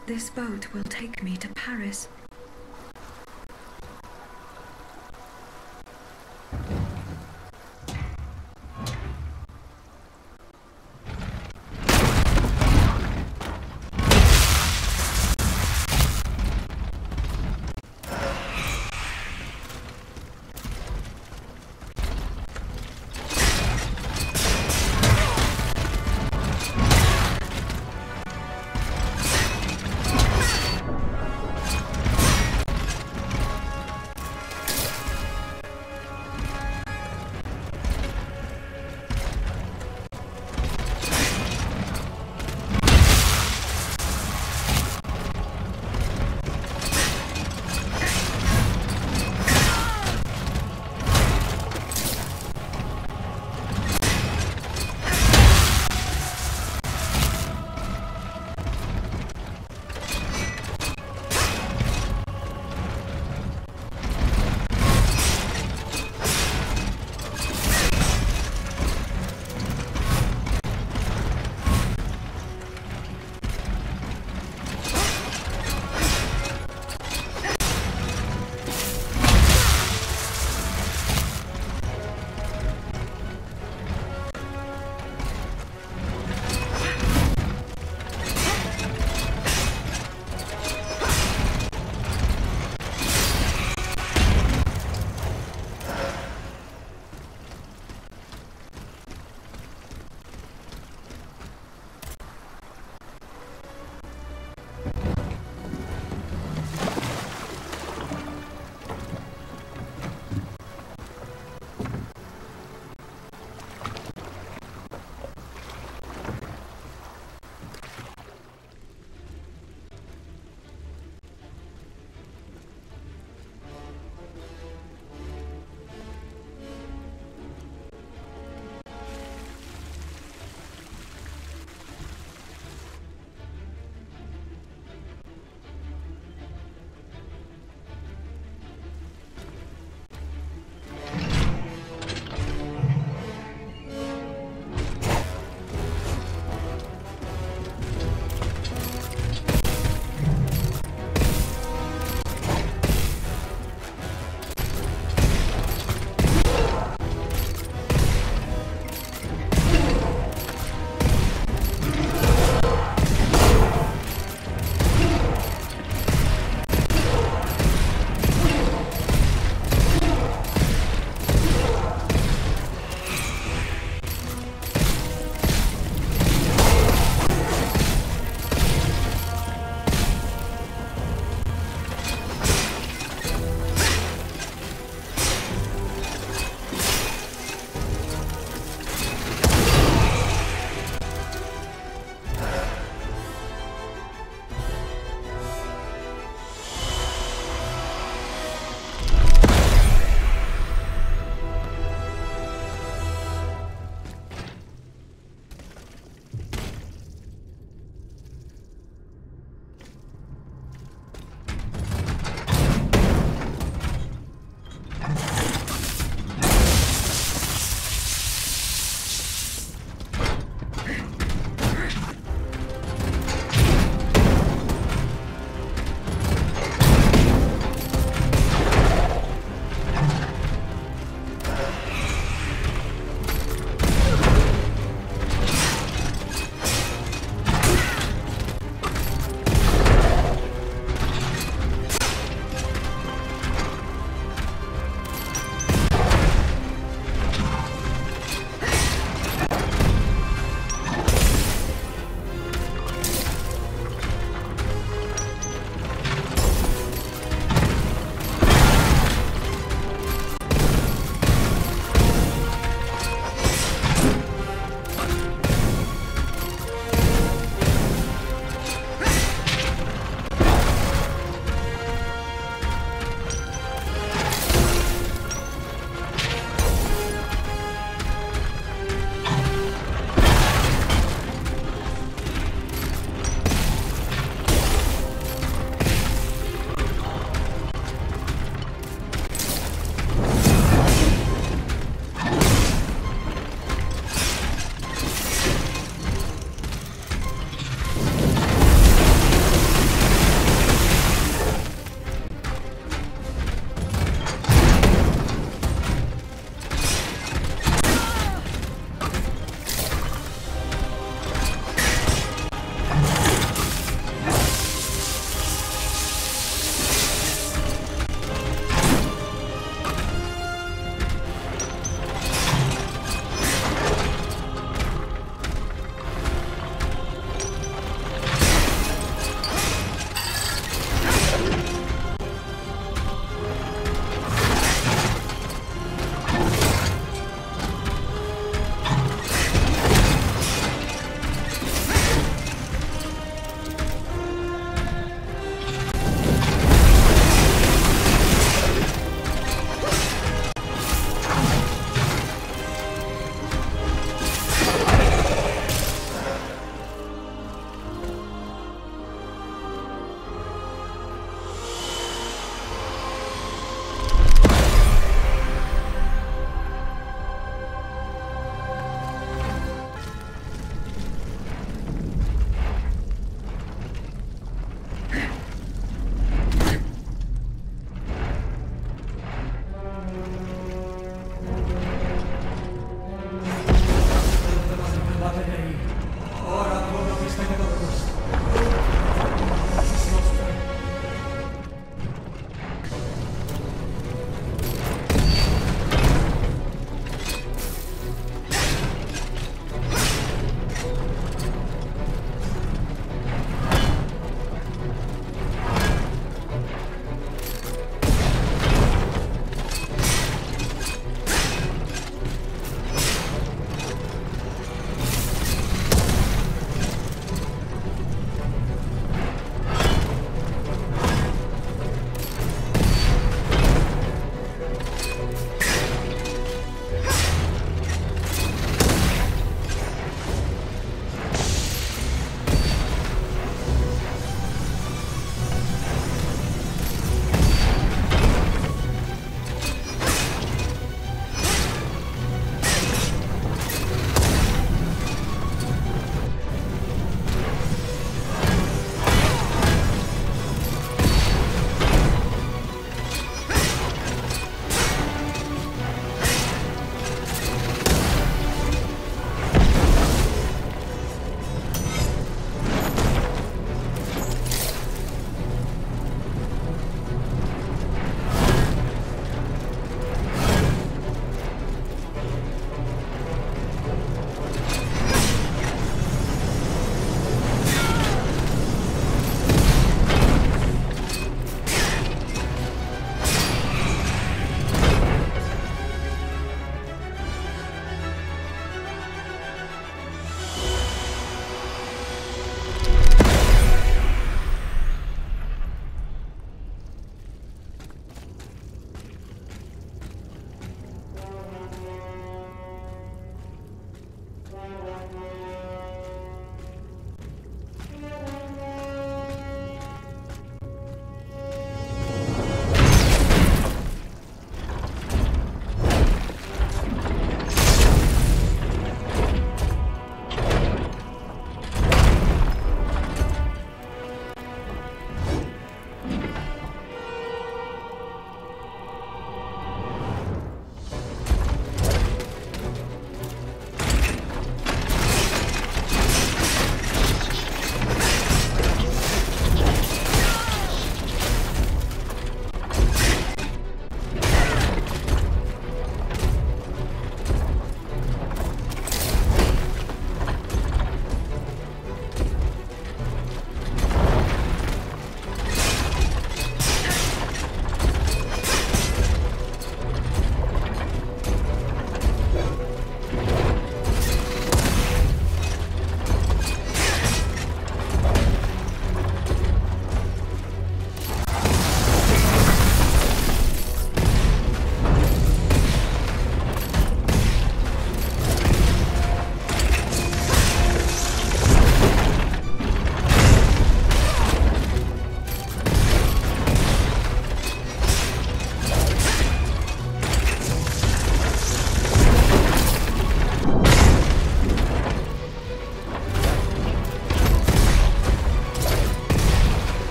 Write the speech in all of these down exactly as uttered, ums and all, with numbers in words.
This boat will take me to Paris.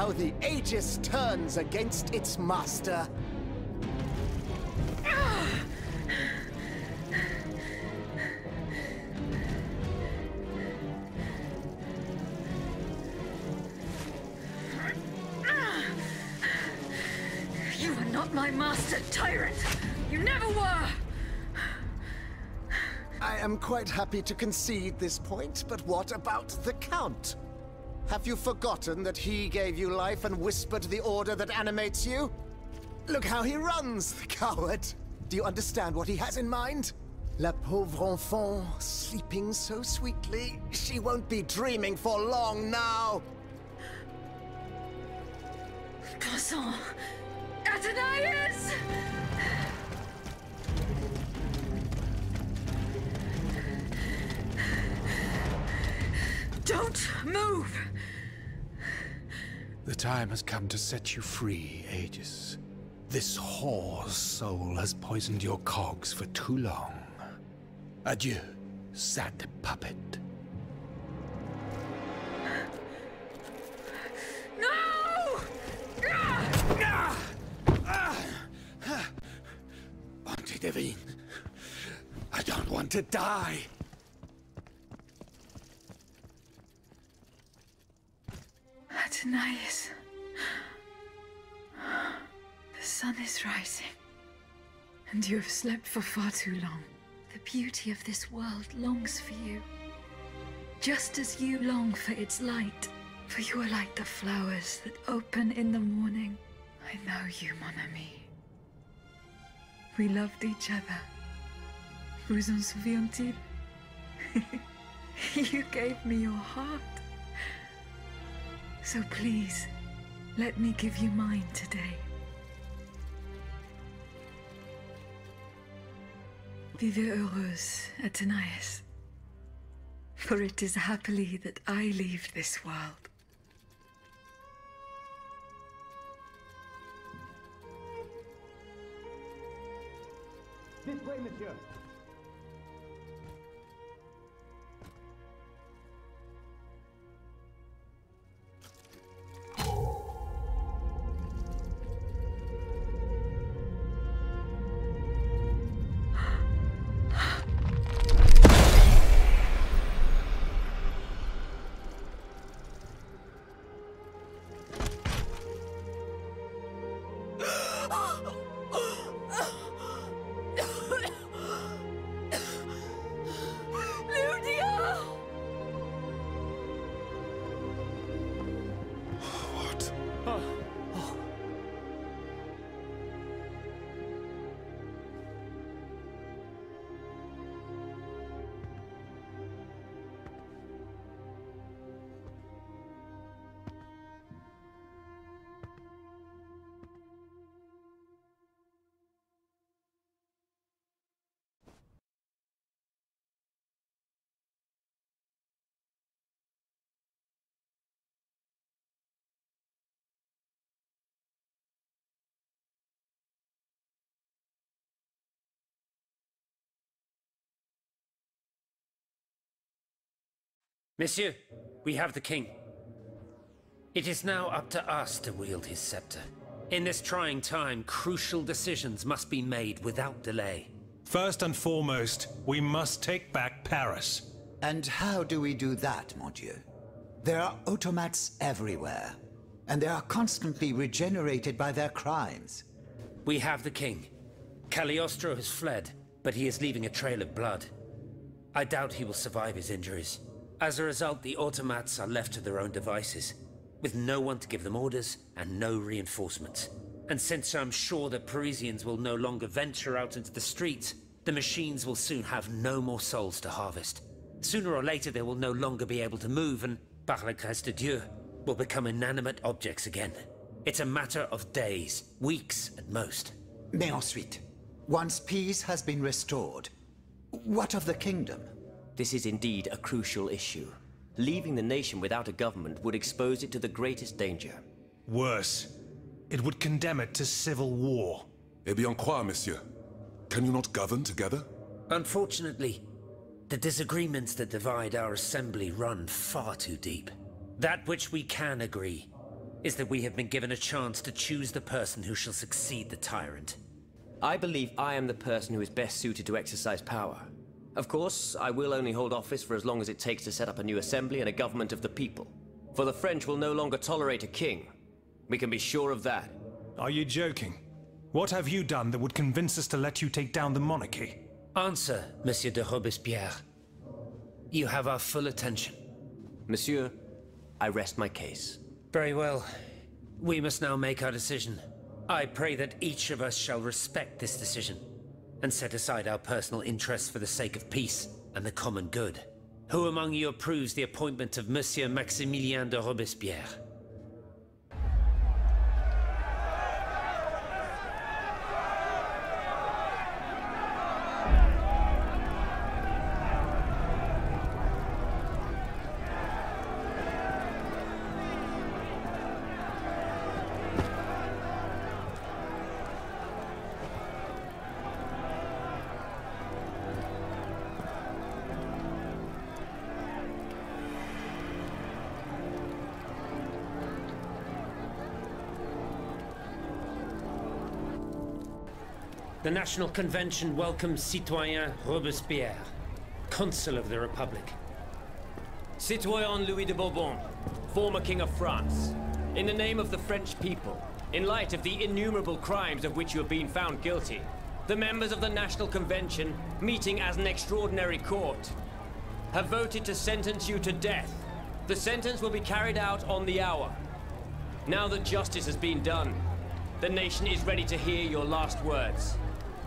how the Aegis turns against its master. You are not my master, tyrant! You never were! I am quite happy to concede this point, but what about the Count? Have you forgotten that he gave you life and whispered the order that animates you? Look how he runs, the coward! Do you understand what he has in mind? La pauvre enfant, sleeping so sweetly, she won't be dreaming for long now! Croissant! Athenais! Don't move! The time has come to set you free, Aegis. This whore's soul has poisoned your cogs for too long. Adieu, sad puppet. No! Bonté divine, I don't want to die. Athenais. The sun is rising. And you have slept for far too long. The beauty of this world longs for you. Just as you long for its light. For you are like the flowers that open in the morning. I know you, mon ami. We loved each other. Vous en souvient-il? You gave me your heart. So please, let me give you mine today. Vivez heureuse, Athenais. For it is happily that I leave this world. This way, monsieur. Monsieur, we have the king. It is now up to us to wield his scepter. In this trying time, crucial decisions must be made without delay. First and foremost, we must take back Paris. And how do we do that, mon Dieu? There are automats everywhere, and they are constantly regenerated by their crimes. We have the king. Cagliostro has fled, but he is leaving a trail of blood. I doubt he will survive his injuries. As a result, the automats are left to their own devices, with no one to give them orders and no reinforcements. And since I'm sure that Parisians will no longer venture out into the streets, the machines will soon have no more souls to harvest. Sooner or later they will no longer be able to move and, par la grâce de Dieu, will become inanimate objects again. It's a matter of days, weeks at most. Mais ensuite, once peace has been restored, what of the kingdom? This is indeed a crucial issue. Leaving the nation without a government would expose it to the greatest danger. Worse, it would condemn it to civil war. Eh bien quoi, monsieur? Can you not govern together? Unfortunately, the disagreements that divide our assembly run far too deep. That which we can agree is that we have been given a chance to choose the person who shall succeed the tyrant. I believe I am the person who is best suited to exercise power. Of course, I will only hold office for as long as it takes to set up a new assembly and a government of the people. For the French will no longer tolerate a king. We can be sure of that. Are you joking? What have you done that would convince us to let you take down the monarchy? Answer, Monsieur de Robespierre. You have our full attention. Monsieur, I rest my case. Very well. We must now make our decision. I pray that each of us shall respect this decision, and set aside our personal interests for the sake of peace and the common good. Who among you approves the appointment of Monsieur Maximilien de Robespierre? The National Convention welcomes Citoyen Robespierre, Consul of the Republic. Citoyen Louis de Bourbon, former King of France. In the name of the French people, in light of the innumerable crimes of which you have been found guilty, the members of the National Convention, meeting as an extraordinary court, have voted to sentence you to death. The sentence will be carried out on the hour. Now that justice has been done, the nation is ready to hear your last words.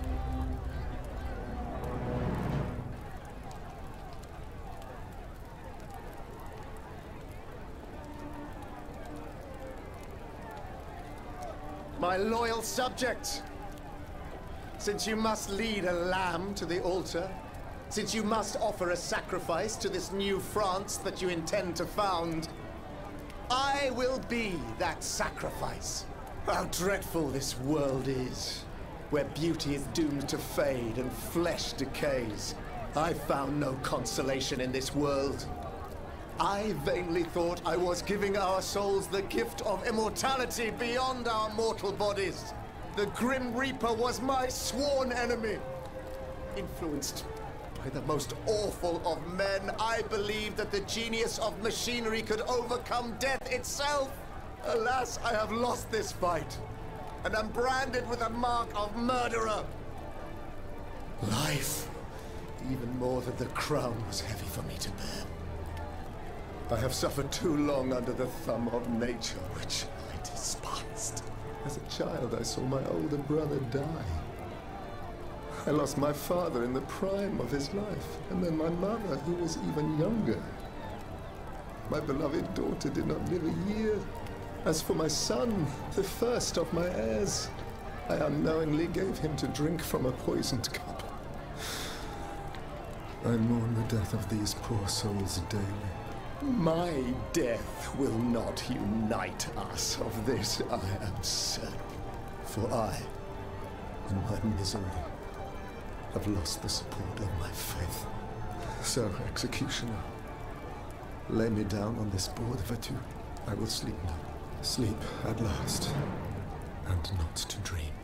My loyal subjects, since you must lead a lamb to the altar, since you must offer a sacrifice to this new France that you intend to found, I will be that sacrifice. How dreadful this world is, where beauty is doomed to fade and flesh decays. I found no consolation in this world. I vainly thought I was giving our souls the gift of immortality beyond our mortal bodies. The Grim Reaper was my sworn enemy. Influenced by the most awful of men, I believed that the genius of machinery could overcome death itself. Alas, I have lost this fight, and am branded with the mark of murderer. Life, even more than the crown, was heavy for me to bear. I have suffered too long under the thumb of nature, which I despised. As a child, I saw my older brother die. I lost my father in the prime of his life, and then my mother, who was even younger. My beloved daughter did not live a year. As for my son, the first of my heirs, I unknowingly gave him to drink from a poisoned cup. I mourn the death of these poor souls daily. My death will not unite us, of this I am certain. For I, in my misery, have lost the support of my faith. So, executioner, lay me down on this board of adieu. I will sleep now. Sleep at last, and not to dream.